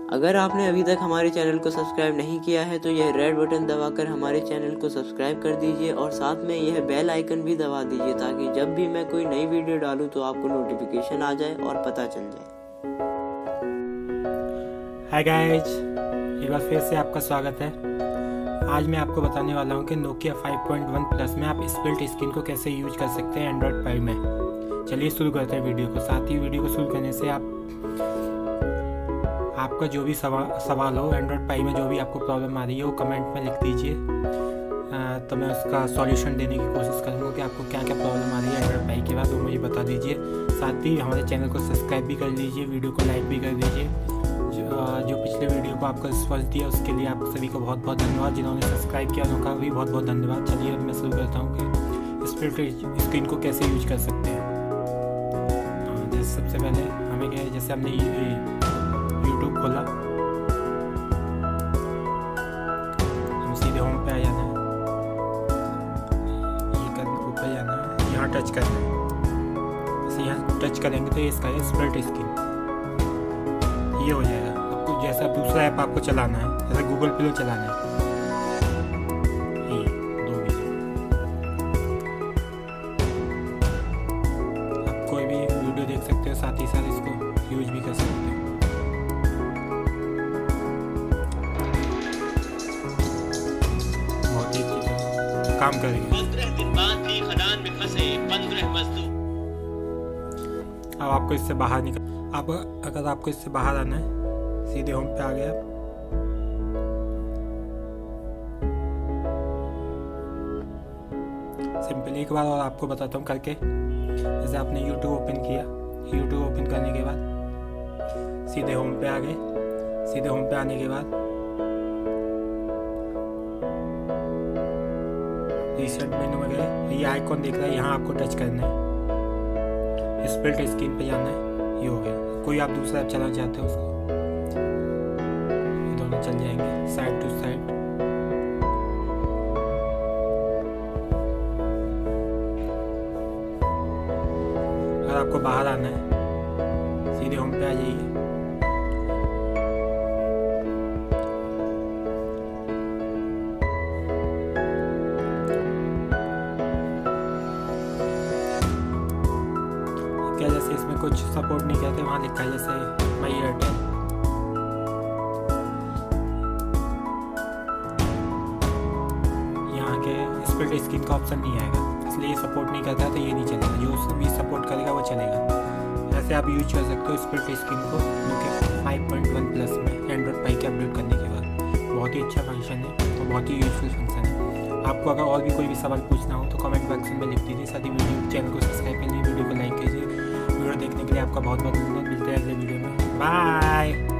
अगर आपने अभी तक हमारे चैनल को सब्सक्राइब नहीं किया है तो यह रेड बटन दबाकर हमारे चैनल को सब्सक्राइब कर दीजिए और साथ में यह बेल आइकन भी दबा दीजिए ताकि जब भी मैं कोई नई वीडियो डालूं तो आपको नोटिफिकेशन आ जाए और पता चल जाए। हाय गाइज, एक बार फिर से आपका स्वागत है। आज मैं आपको बताने वाला हूं कि Nokia 5.1 प्लस में आप स्प्लिट स्क्रीन को कैसे यूज कर सकते हैं एंड्रॉयड 5 में। चलिए शुरू करते हैं वीडियो को। साथ ही वीडियो को शुरू करने से आपका जो भी सवाल हो एंड्रॉयड 5 में, जो भी आपको प्रॉब्लम आ रही है वो कमेंट में लिख दीजिए, तो मैं उसका सॉल्यूशन देने की कोशिश करूँगा कि आपको क्या क्या प्रॉब्लम आ रही है एंड्रॉयड 5 के बाद वो मुझे बता दीजिए। साथ ही हमारे चैनल को सब्सक्राइब भी कर लीजिए, वीडियो को लाइक भी कर दीजिए। जो पिछले वीडियो को आपका रिस्पॉन्स दिया उसके लिए आप सभी को बहुत बहुत धन्यवाद। जिन्होंने सब्सक्राइब किया उनका भी बहुत बहुत धन्यवाद। चलिए अब मैं शुरू करता हूँ कि स्प्लिट स्क्रीन को कैसे यूज कर सकते हैं। जैसे सबसे पहले हमें क्या है, जैसे हमने यूट्यूब खोला, हम सीधे होम पे आ जाना है, ये ऊपर जाना है, यहाँ टच करना है। बस यहाँ टच करेंगे तो ये इसका है स्प्लिट स्क्रीन, ये हो जाएगा। आपको जैसा दूसरा ऐप आपको चलाना है, जैसे गूगल प्ले चलाना है, ये दो वीडियो आप कोई भी वीडियो देख सकते हो, साथ ही साथ इसको यूज भी कर सकते हो। बहुत ही काम करेंगे। 15 दिन बाद भी खदान में फंसे 15 मजदूर। अब आपको इससे बाहर निकल, अब अगर आपको इससे बाहर आना है, सीधे होम पे आ गया। सिंपल एक बार और आपको बताता हूँ करके। जैसे आपने YouTube ओपन किया, YouTube ओपन करने के बाद सीधे होम पे आ गए। सीधे होम पे आने के बाद रिसेंट मेनू में गए, ये आइकॉन दिख रहा है, यहाँ आपको टच करना है, स्प्लिट स्क्रीन पे जाना है, ये हो गया। कोई आप दूसरा ऐप चलाना चाहते हो उसको, ये दोनों चल जाएंगे साइड टू साइड। अगर आपको बाहर आना है, सीधे होम पे आ जाइए। क्या जैसे इसमें कुछ सपोर्ट नहीं करते, वहाँ लिखा है जैसे माई एयरटेल, यहाँ के स्प्लिट स्क्रीन का ऑप्शन नहीं आएगा, इसलिए ये सपोर्ट नहीं करता है तो ये नहीं चलेगा। जो भी सपोर्ट करेगा वो चलेगा। ऐसे आप यूज कर सकते हो स्प्लिट स्क्रीन को Nokia 5.1 प्लस में एंड्रॉयड 5 के अपडेट करने के बाद। बहुत ही अच्छा फंक्शन है और बहुत ही यूजफुल फंक्शन है। आपको अगर और भी कोई भी सवाल पूछना हो तो कमेंट बॉक्स में लिख दीजिए। साथ ही वीडियो चैनल को सब्सक्राइब कीजिए, वीडियो को लाइक कीजिए। वीडियो देखने के लिए आपका बहुत बहुत धन्यवाद। मिलते हैं अगले वीडियो में। बाय।